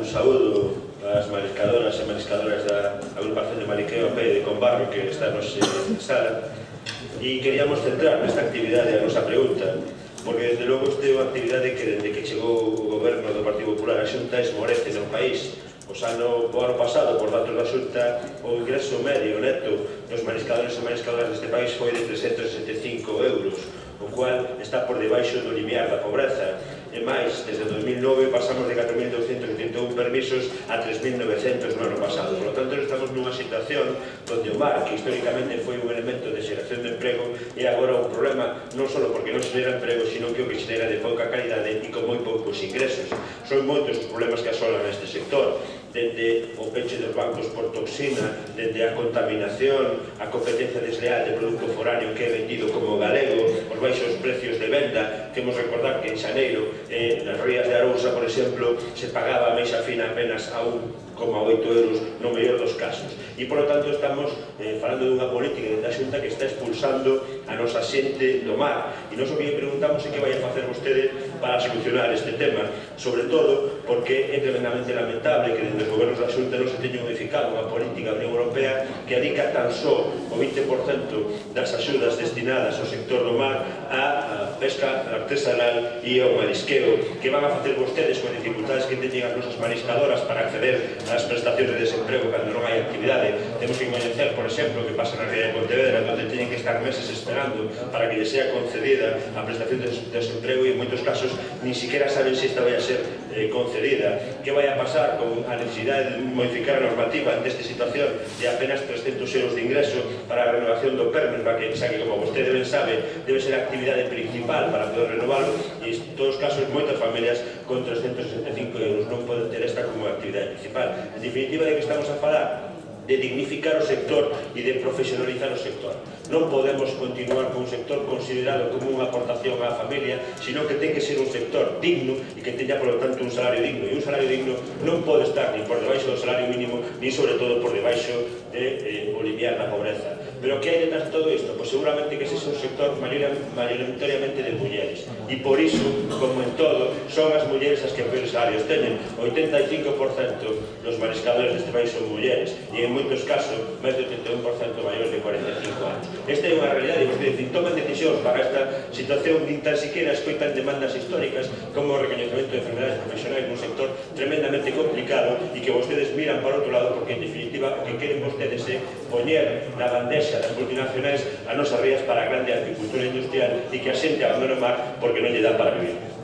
un saúdo ás mariscadoras e mariscadoras da agrupación de Mariqueo a Pé de Combarro que está nos sala, e queríamos centrar nesta actividade a nosa pregunta, porque desde logo este é unha actividade que desde que chegou o goberno do Partido Popular a Xunta esmorece no país. O ano pasado, por datos da Xunta, o ingreso medio neto dos mariscadores e mariscadoras deste país foi de 365 euros, o cual está por debaixo do limiar da pobreza. E máis, desde 2009 pasamos de 4.281 permisos a 3.900 no ano pasado. Por lo tanto, estamos nunha situación onde o mar, que históricamente foi un elemento de xeración de emprego, é agora un problema non só porque non xera emprego, sino que o que xera de pouca calidade e con moi poucos ingresos. Son moitos os problemas que asolan este sector, dende o peche dos bancos por toxina, dende a contaminación, a competencia desleal de produto foráneo que é vendido como galego, os baixos precios de venda. Temos que recordar que en xaneiro, nas rías de Arousa, por exemplo, se pagaba a meixa fina apenas a 1,8 euros no mellor dos casos. E, por lo tanto, estamos falando dunha política da Xunta que está expulsando a nosa xente do mar. E nós o que lle preguntamos é que vai a facer vostede para solucionar este tema, sobre todo porque é tremendamente lamentable que desde os gobernos da Xunta non se teña unificado unha política da Unión Europea que adica tan só o 20% das axudas destinadas ao sector do mar a pesca artesanal e ao marisqueo. Que van a facer vostedes con dificultades que teñen as nosas mariscadoras para acceder ás prestacións de desemprego cando non hai actividade? Temos que coñecer, por exemplo, que pasa na ría de Pontevedra, onde teñen que estar meses esperando para que lle sea concedida a prestación de desemprego e en moitos casos ni siquiera saben se esta vai a ser concedida. Que vai a pasar con a necesidade de modificar a normativa ante esta situación de apenas 300 euros de ingreso para a renovación do PERMES, para que, xa que, como vostede ben sabe, debe ser a actividade principal para poder renovalo, e en todos os casos moitas familias con 365 euros non poden ter esta como actividade principal. En definitiva, de que estamos a falar? De dignificar o sector e de profesionalizar o sector. Non podemos continuar con un sector considerado como unha aportación á familia, sino que ten que ser un sector digno e que teña, por lo tanto, un salario digno. E un salario digno non pode estar ni por debaixo do salario mínimo, ni, sobre todo, por debaixo o limiar da pobreza. Pero que hai detrás de todo isto? Pois seguramente que ese é un sector mayoritariamente de mulleres. E por iso, como en todo, son as mulleres as que peores salarios teñen. O 85% dos mariscadores deste país son mulleres, e en moitos casos, máis do 81% maiores de 45 anos. Esta é unha realidade, e vostedes toman decisións para esta situación, nin tan siquiera escoitan demandas históricas como o recoñecemento de enfermedades profesionais nun sector tremendamente complicado e que vostedes miran para outro lado porque, en definitiva, o que queren vostedes é poñer na bandexa das multinacionais as nosas rías para a grande agricultura industrial e que a xente abandone o mar porque non lle dá para vivir.